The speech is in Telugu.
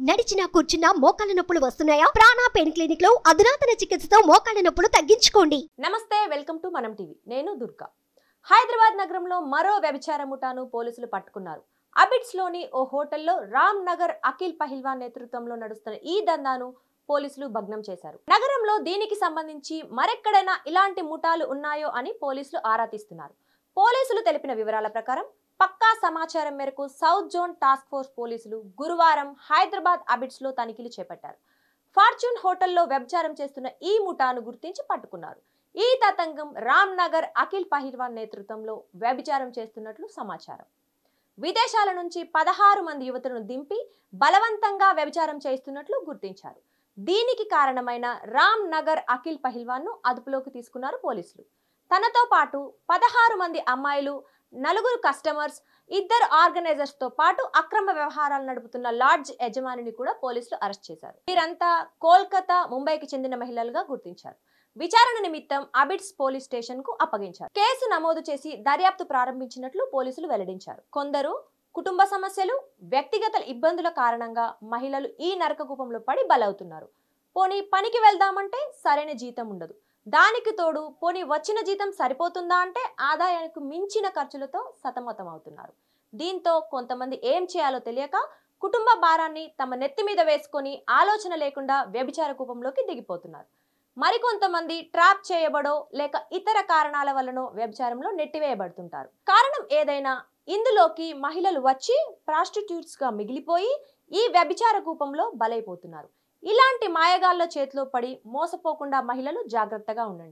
నడిచినా కూర్చున్నా మోకాళ్ళ నొప్పులు వస్తున్నాయా? ప్రాణ పెయిన్ క్లినిక్ లో అధునాతన చికిత్సతో మోకాళ్ళ నొప్పులు తగ్గించుకోండి. నమస్తే, వెల్కమ్ టు మనం టీవీ. నేను దుర్గా. హైదరాబాద్ నగరంలో మరో వ్యభిచార ముఠాను పోలీసులు పట్టుకున్నారు. అబిడ్స్ లోని ఓ హోటల్లో రామ్ నగర్ అఖిల్ పహిల్వాన్ నేతృత్వంలో నడుస్తున్న ఈ దందాను పోలీసులు భగ్నం చేశారు. నగరంలో దీనికి సంబంధించి మరెక్కడైనా ఇలాంటి ముఠాలు ఉన్నాయో అని పోలీసులు ఆరా తీస్తున్నారు. పోలీసులు తెలిపిన వివరాల ప్రకారం పక్కా సమాచారం మేరకు సౌత్ జోన్ టాస్క్ ఫోర్స్ పోలీసులు గురువారం హైదరాబాద్ అబిడ్స్ లో తనిఖీలు చేపట్టారు. ఫార్చ్యూన్ హోటల్లో వ్యభిచారం చేస్తున్న ఈ ముఠాను గుర్తించి పట్టుకున్నారు. ఈ తతంగం రామ్ నగర్ అఖిల్ పహిల్వాన్ నేతృత్వంలో వ్యభిచారం చేస్తున్నట్లు సమాచారం. విదేశాల నుంచి 16 మంది యువతులను దింపి బలవంతంగా వ్యభిచారం చేస్తున్నట్లు గుర్తించారు. దీనికి కారణమైన రామ్ నగర్ అఖిల్ పహిల్వాన్ ను అదుపులోకి తీసుకున్నారు పోలీసులు. తనతో పాటు 16 మంది అమ్మాయిలు, 4 కస్టమర్స్, 2 ఆర్గనైజర్స్ తో పాటు అక్రమ వ్యవహారాలు నడుపుతున్న లాడ్జ్ యజమానిని కూడా పోలీసులు అరెస్ట్ చేశారు. వీరంతా కోల్కతా, ముంబైకి చెందిన మహిళలుగా గుర్తించారు. విచారణ నిమిత్తం అబిడ్స్ పోలీస్ స్టేషన్ కు అప్పగించారు. కేసు నమోదు చేసి దర్యాప్తు ప్రారంభించినట్లు పోలీసులు వెల్లడించారు. కొందరు కుటుంబ సమస్యలు, వ్యక్తిగత ఇబ్బందుల కారణంగా మహిళలు ఈ నరకకూపంలో పడి బలవుతున్నారు. పోనీ పనికి వెళ్దామంటే సరైన జీతం ఉండదు. దానికి తోడు పోనీ వచ్చిన జీతం సరిపోతుందా అంటే ఆదాయానికి మించిన ఖర్చులతో సతమతం అవుతున్నారు. దీంతో కొంతమంది ఏం చేయాలో తెలియక కుటుంబ భారాన్ని తమ నెత్తి మీద వేసుకొని ఆలోచన లేకుండా వ్యభిచార కూపంలోకి దిగిపోతున్నారు. మరికొంతమంది ట్రాప్ చేయబడో లేక ఇతర కారణాల వల్లనో వ్యభిచారంలో నెట్టివేయబడుతుంటారు. కారణం ఏదైనా ఇందులోకి మహిళలు వచ్చి ప్రాస్టిట్యూట్స్ గా మిగిలిపోయి ఈ వ్యభిచార కూపంలో బలైపోతున్నారు. ఇలాంటి మాయగాళ్ల చేతిలో పడి మోసపోకుండా మహిళలు జాగ్రత్తగా ఉండండి.